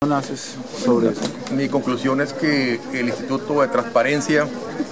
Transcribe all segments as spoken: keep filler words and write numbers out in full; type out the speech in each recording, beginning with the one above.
Haces sobre eso? Mi conclusión es que el Instituto de Transparencia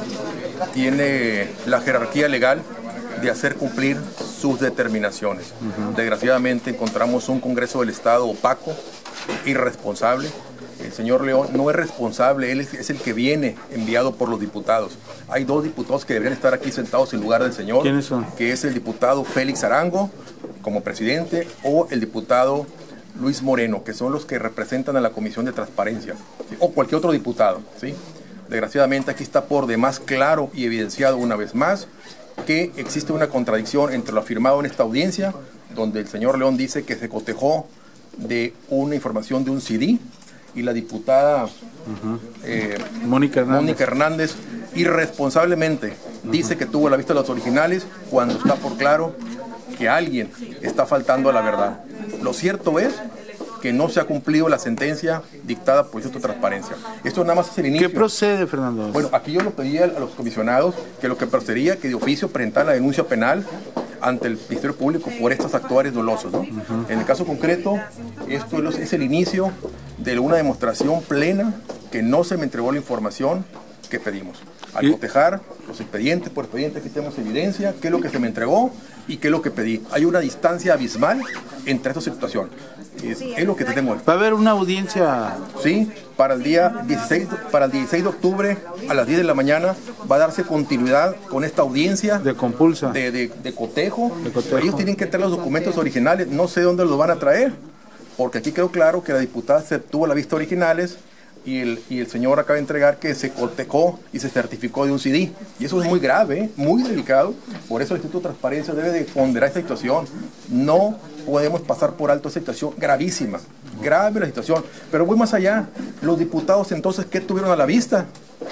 tiene la jerarquía legal de hacer cumplir sus determinaciones. Uh-huh. Desgraciadamente encontramos un Congreso del Estado opaco, irresponsable. El señor León no es responsable, él es el que viene enviado por los diputados. Hay dos diputados que deberían estar aquí sentados en lugar del señor. ¿Quiénes son? Que es el diputado Félix Arango como presidente o el diputado Luis Moreno, que son los que representan a la Comisión de Transparencia, ¿sí? O cualquier otro diputado, ¿sí? Desgraciadamente aquí está por demás claro y evidenciado una vez más que existe una contradicción entre lo afirmado en esta audiencia, donde el señor León dice que se cotejó de una información de un C D, y la diputada uh-huh. eh, Mónica Hernández, Mónica Hernández irresponsablemente uh-huh. dice que tuvo la vista de los originales, cuando está por claro que alguien está faltando a la verdad. Lo cierto es que no se ha cumplido la sentencia dictada por el Instituto de Transparencia. Esto nada más es el inicio. ¿Qué procede, Fernando? Bueno, aquí yo lo pedí a los comisionados que lo que procedería que de oficio presentaran la denuncia penal ante el Ministerio Público por estos actuares dolosos, ¿no? Uh-huh. En el caso concreto, esto es el inicio de una demostración plena que no se me entregó la información que pedimos. Al ¿Y? cotejar los expedientes por expedientes, aquí tenemos evidencia, qué es lo que se me entregó y qué es lo que pedí. Hay una distancia abismal entre estas situaciones. Es, sí, es lo que tenemos. ¿Va a haber una audiencia? Sí, para el día dieciséis, para el dieciséis de octubre a las diez de la mañana va a darse continuidad con esta audiencia de compulsa, de, de, de, cotejo. de cotejo. Ellos tienen que traer los documentos originales, no sé dónde los van a traer, porque aquí quedó claro que la diputada se tuvo la vista originales y el, y el señor acaba de entregar que se cotejó y se certificó de un C D. Y eso es muy grave, ¿eh? Muy delicado. Por eso el Instituto de Transparencia debe de ponderar esta situación. No podemos pasar por alto esta situación gravísima. Grave la situación. Pero voy más allá. Los diputados entonces, ¿qué tuvieron a la vista?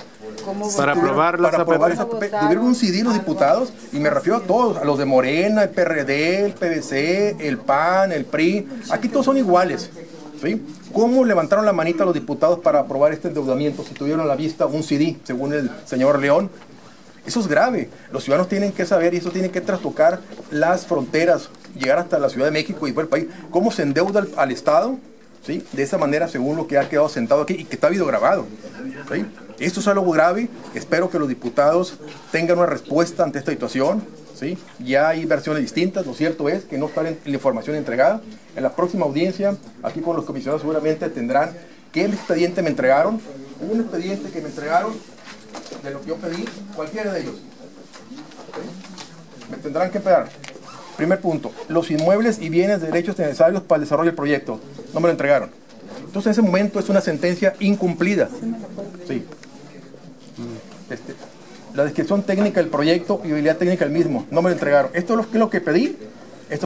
Para aprobar Para aprobar esa P P. Tuvieron un C D los diputados, y me refiero a todos, a los de Morena, el P R D, el P V C, el P A N, el P R I. Aquí todos son iguales, ¿sí? ¿Cómo levantaron la manita los diputados para aprobar este endeudamiento si tuvieron a la vista un C D, según el señor León? Eso es grave. Los ciudadanos tienen que saber, y eso tiene que trastocar las fronteras, llegar hasta la Ciudad de México y por el país. ¿Cómo se endeuda al, al Estado? ¿Sí? De esa manera, según lo que ha quedado sentado aquí y que está habido grabado, ¿sí? Esto es algo grave. Espero que los diputados tengan una respuesta ante esta situación, ¿sí? Ya hay versiones distintas. Lo cierto es que no está en la información entregada. En la próxima audiencia, aquí con los comisionados seguramente tendrán qué expediente me entregaron. Hubo un expediente que me entregaron de lo que yo pedí, cualquiera de ellos, ¿sí? Me tendrán que pegar. Primer punto, los inmuebles y bienes de derechos necesarios para el desarrollo del proyecto. No me lo entregaron. Entonces en ese momento es una sentencia incumplida. Sí. Este, la descripción técnica del proyecto y habilidad técnica del mismo. No me lo entregaron. Esto es lo que, lo que pedí.